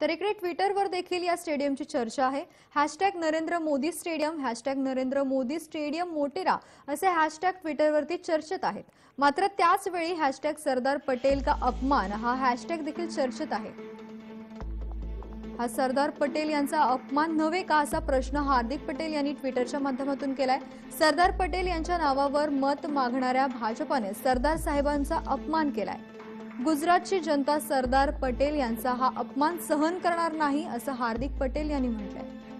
तर इकडे ट्विटरवर देखील या स्टेडियमची चर्चा आहे। #नरेंद्र मोदी स्टेडियम, #नरेंद्र मोदी स्टेडियम मोटेरा असे हॅशटॅग ट्विटरवरती चर्चेत आहेत। मात्र त्याच वेळी #सरदार पटेल का अपमान हा हॅशटॅग देखील चर्चेत आहे। हा सरदार पटेल यांचा अपमान नव्हे का असा प्रश्न हार्दिक पटेल यांनी ट्विटरच्या माध्यमातून केलाय। सरदार पटेल यांच्या नावावर मत मागणाऱ्या भाजपाने सरदार साहेबांचा अपमान केलाय। गुजरातची जनता सरदार पटेल यांचा हा अपमान सहन करणार नाही असं हार्दिक पटेल यांनी म्हटलंय।